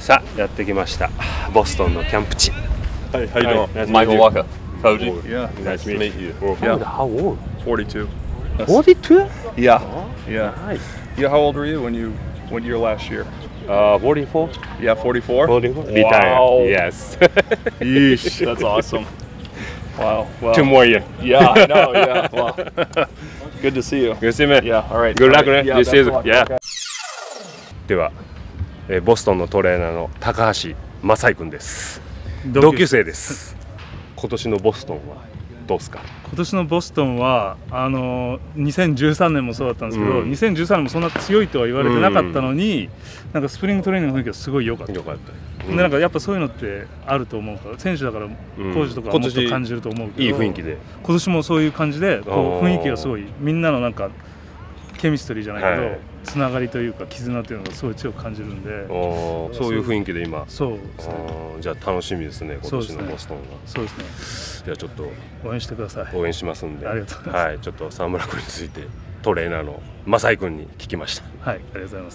さあやってきましたボストンのキャンプ地。 Hey, how you doing? Michael Walker, Koji. Yeah, Nice to meet you. Yeah. How old? 42. 42? Yeah, yeah. Nice. Yeah, how old were you when your last year? 44? Yeah, 44. 44? Wow. Retire. Yes. Yeesh, that's awesome. Wow. Well, 2 more years. Yeah, I know. Yeah. Well, good to see you. Good to see you, man. Yeah. All right. Good luck, all right. man. Yeah, This best is of luck. yeah. Okay. では、ボストンのトレーナーの高橋正井君です。同級生です。今年のボストンはどうですか？ 今年のボストンは2013年もそうだったんですけど、2013年もそんな強いとは言われてなかったのに、なんかスプリングトレーニングの雰囲気がすごい良かった。 良かった。 でなんかやっぱそういうのってあると思うから、選手だからコーチとかはもっと感じると思うけど、 いい雰囲気で今年もそういう感じでこう雰囲気がすごい、みんなのなんかケミストリーじゃないけど、はい、つながりというか絆というのがすごい強く感じるんで、 そういう雰囲気で今。 そうですね。 じゃあ楽しみですね、今年のボストンは。 そうですね。 じゃあちょっと応援してください。 応援しますんで。 ありがとうございます。 はい、ちょっと沢村君についてトレーナーの正井君に聞きました。 はい、ありがとうございます。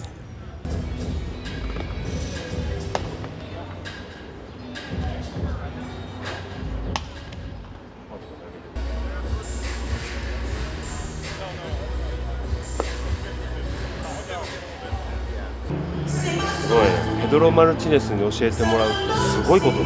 すごいね。ペドロ・マルチネスに教えてもらうってすごいことだ。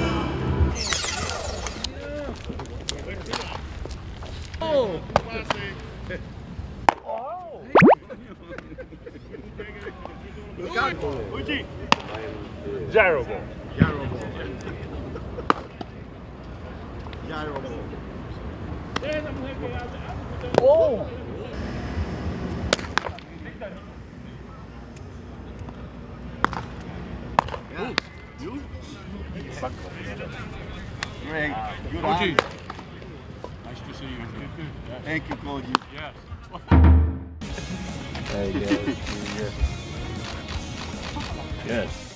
Great. Good Koji. on. Nice to see you. Thank you, Koji. Yes. There you go. Yes.